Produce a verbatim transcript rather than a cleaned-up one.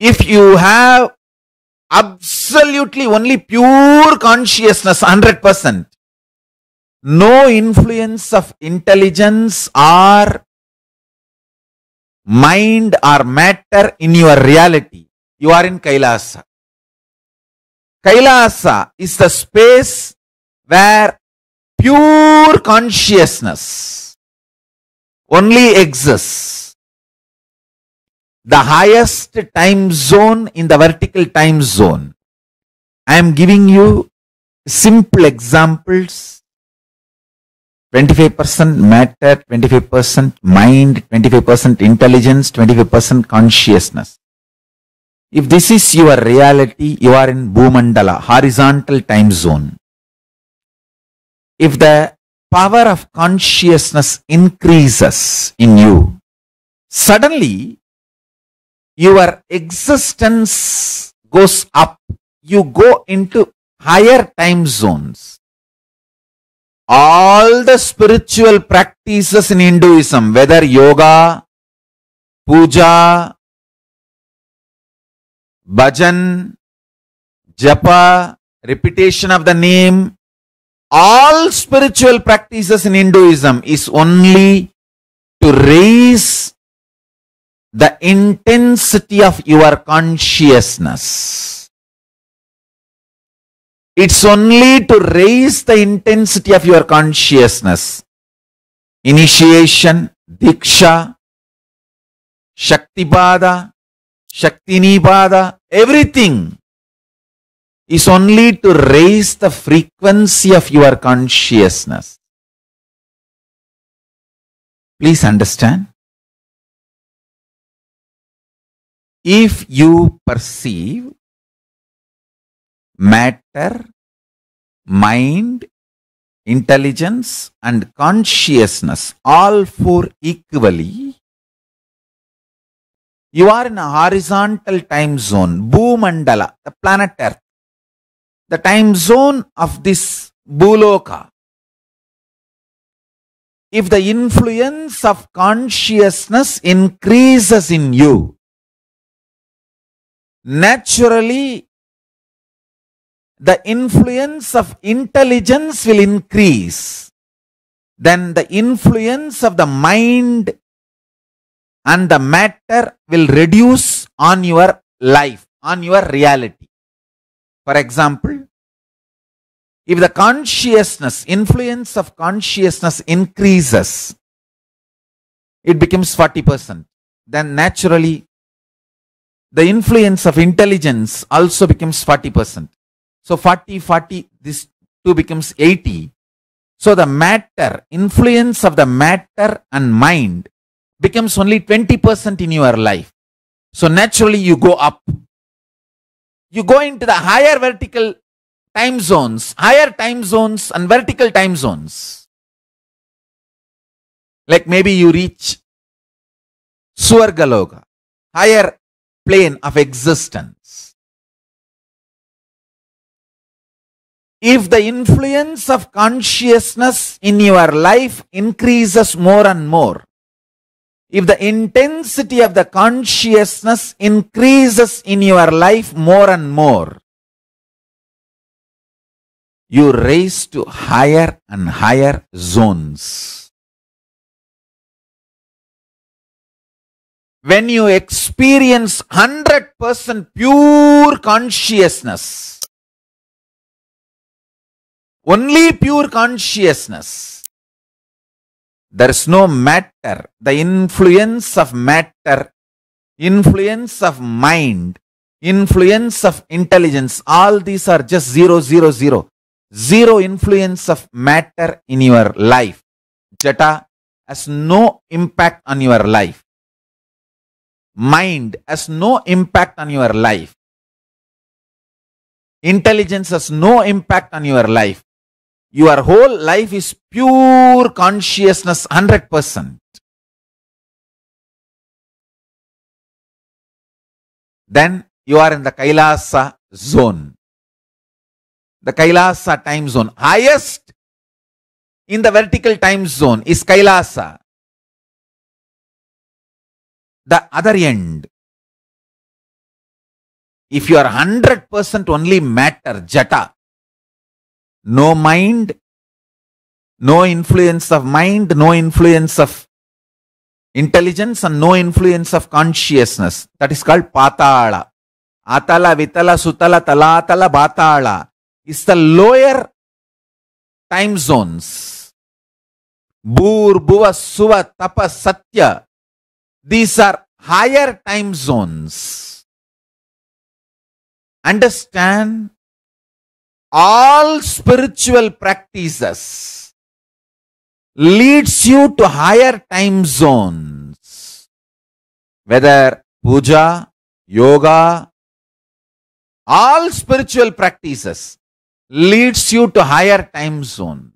If you have absolutely only pure consciousness, one hundred percent, no influence of intelligence or mind or matter in your reality, you are in Kailasa. Kailasa is the space where pure consciousness only exists. The highest time zone in the vertical time zone. I am giving you simple examples. twenty-five percent matter, twenty-five percent mind, twenty-five percent intelligence, twenty-five percent consciousness. If this is your reality, you are in Bhumandala, horizontal time zone. If the power of consciousness increases in you, suddenly your existence goes up. You go into higher time zones. All the spiritual practices in Hinduism, whether yoga, puja, bhajan, japa, repetition of the name, all spiritual practices in Hinduism is only to raise the intensity of your consciousness. It's only to raise the intensity of your consciousness. Initiation, Diksha, Shaktipada, Shaktinipada, everything is only to raise the frequency of your consciousness. Please understand. If you perceive matter, mind, intelligence and consciousness, all four equally, you are in a horizontal time zone, Bhumandala, the planet Earth. The time zone of this Bhuloka. If the influence of consciousness increases in you, naturally the influence of intelligence will increase. Then the influence of the mind and the matter will reduce on your life, on your reality. For example, if the consciousness, influence of consciousness increases, it becomes forty percent. Then naturally, the influence of intelligence also becomes forty percent. So forty, forty, this two becomes eighty. So the matter, influence of the matter and mind becomes only twenty percent in your life. So naturally you go up. You go into the higher vertical time zones, higher time zones and vertical time zones. Like maybe you reach Swargaloka, higher plane of existence. If the influence of consciousness in your life increases more and more, if the intensity of the consciousness increases in your life more and more, you raise to higher and higher zones. When you experience one hundred percent pure consciousness, only pure consciousness, there is no matter, the influence of matter, influence of mind, influence of intelligence, all these are just zero, zero, zero. Zero influence of matter in your life. Jata has no impact on your life. Mind has no impact on your life. Intelligence has no impact on your life. Your whole life is pure consciousness, one hundred percent. Then you are in the Kailasa zone. The Kailasa time zone. Highest in the vertical time zone is Kailasa. The other end, If you are one hundred percent only matter, jata, no mind, no influence of mind, no influence of intelligence, and no influence of consciousness, that is called patala. Atala, vitala, sutala, talatala, batala is the lower time zones. Bhur, bhuva, suva, tapa, satya. These are higher time zones. Understand, all spiritual practices leads you to higher time zones. Whether puja, yoga, all spiritual practices leads you to higher time zone.